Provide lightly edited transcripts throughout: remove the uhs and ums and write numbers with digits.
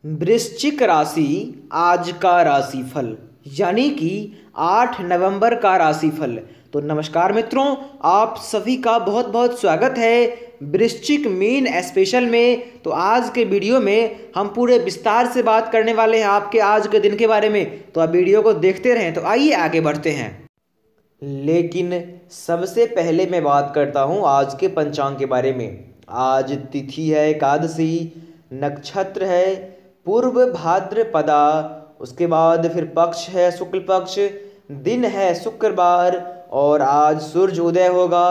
वृश्चिक राशि आज का राशिफल यानी कि 8 नवंबर का राशिफल। तो नमस्कार मित्रों, आप सभी का बहुत बहुत स्वागत है वृश्चिक मीन स्पेशल में। तो आज के वीडियो में हम पूरे विस्तार से बात करने वाले हैं आपके आज के दिन के बारे में। तो आप वीडियो को देखते रहें। तो आइए आगे बढ़ते हैं। लेकिन सबसे पहले मैं बात करता हूं आज के पंचांग के बारे में। आज तिथि है एकादशी, नक्षत्र है पूर्व भाद्रपदा, उसके बाद फिर पक्ष है शुक्ल पक्ष, दिन है शुक्रवार और आज सूर्य उदय होगा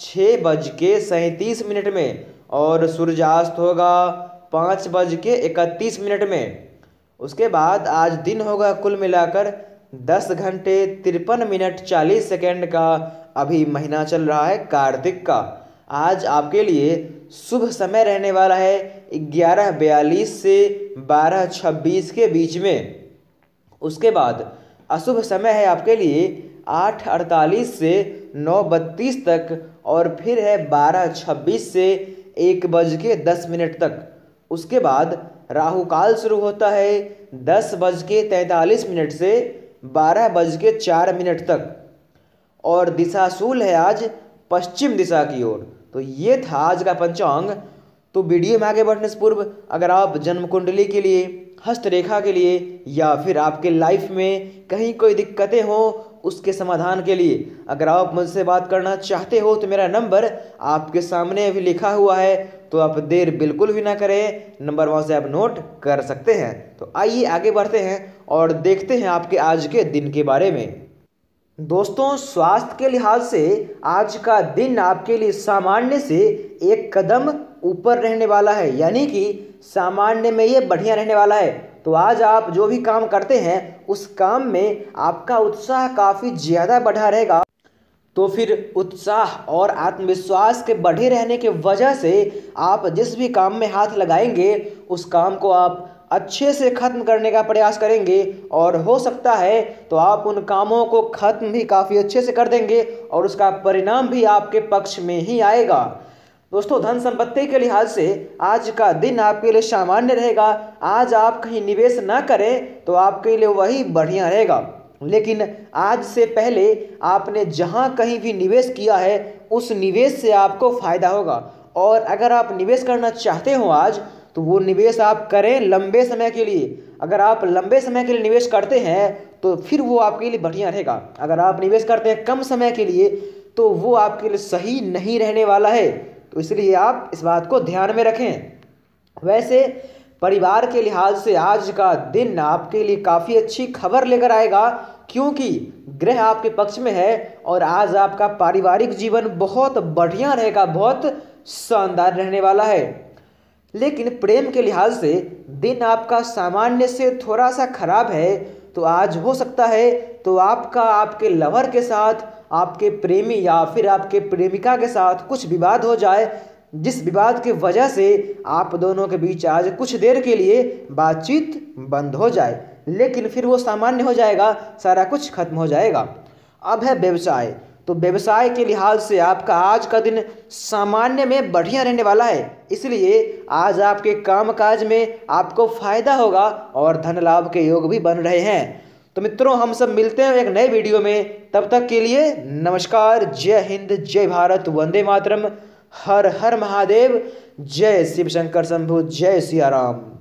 6:37 में और सूर्यास्त होगा 5:31 में। उसके बाद आज दिन होगा कुल मिलाकर 10 घंटे 53 मिनट 40 सेकंड का। अभी महीना चल रहा है कार्तिक का। आज आपके लिए शुभ समय रहने वाला है 11:42 से 12:26 के बीच में। उसके बाद अशुभ समय है आपके लिए 8:48 से 9:32 तक और फिर है 12:26 से 1:10 तक। उसके बाद राहु काल शुरू होता है 10:43 से 12:04 तक और दिशाशूल है आज पश्चिम दिशा की ओर। तो ये था आज का पंचांग। तो वीडियो में आगे बढ़ने से पूर्व अगर आप जन्म कुंडली के लिए, हस्तरेखा के लिए या फिर आपके लाइफ में कहीं कोई दिक्कतें हो उसके समाधान के लिए अगर आप मुझसे बात करना चाहते हो तो मेरा नंबर आपके सामने अभी लिखा हुआ है। तो आप देर बिल्कुल भी ना करें, नंबर वहाँ से आप नोट कर सकते हैं। तो आइए आगे बढ़ते हैं और देखते हैं आपके आज के दिन के बारे में। दोस्तों, स्वास्थ्य के लिहाज से आज का दिन आपके लिए सामान्य से एक कदम ऊपर रहने वाला है, यानी कि सामान्य में ये बढ़िया रहने वाला है। तो आज आप जो भी काम करते हैं उस काम में आपका उत्साह काफ़ी ज़्यादा बढ़ा रहेगा। तो फिर उत्साह और आत्मविश्वास के बढ़े रहने के वजह से आप जिस भी काम में हाथ लगाएंगे उस काम को आप अच्छे से ख़त्म करने का प्रयास करेंगे और हो सकता है तो आप उन कामों को ख़त्म भी काफ़ी अच्छे से कर देंगे और उसका परिणाम भी आपके पक्ष में ही आएगा। दोस्तों, धन संपत्ति के लिहाज से आज का दिन आपके लिए सामान्य रहेगा। आज आप कहीं निवेश ना करें तो आपके लिए वही बढ़िया रहेगा, लेकिन आज से पहले आपने जहां कहीं भी निवेश किया है उस निवेश से आपको फ़ायदा होगा। और अगर आप निवेश करना चाहते हो आज तो वो निवेश आप करें लंबे समय के लिए। अगर आप लंबे समय के लिए निवेश करते हैं तो फिर वो आपके लिए बढ़िया रहेगा। अगर आप निवेश करते हैं कम समय के लिए तो वो आपके लिए सही नहीं रहने वाला है। तो इसलिए आप इस बात को ध्यान में रखें। वैसे परिवार के लिहाज से आज का दिन आपके लिए काफ़ी अच्छी खबर लेकर आएगा, क्योंकि ग्रह आपके पक्ष में है और आज आपका पारिवारिक जीवन बहुत बढ़िया रहेगा, बहुत शानदार रहने वाला है। लेकिन प्रेम के लिहाज से दिन आपका सामान्य से थोड़ा सा खराब है। तो आज हो सकता है तो आपका आपके लवर के साथ, आपके प्रेमी या फिर आपके प्रेमिका के साथ कुछ विवाद हो जाए, जिस विवाद की वजह से आप दोनों के बीच आज कुछ देर के लिए बातचीत बंद हो जाए, लेकिन फिर वो सामान्य हो जाएगा, सारा कुछ खत्म हो जाएगा। अब है व्यवसाय। तो व्यवसाय के लिहाज से आपका आज का दिन सामान्य में बढ़िया रहने वाला है, इसलिए आज आपके कामकाज में आपको फायदा होगा और धन लाभ के योग भी बन रहे हैं। तो मित्रों, हम सब मिलते हैं एक नए वीडियो में। तब तक के लिए नमस्कार। जय हिंद, जय भारत, वंदे मातरम, हर हर महादेव, जय शिव शंकर शंभु, जय सिया राम।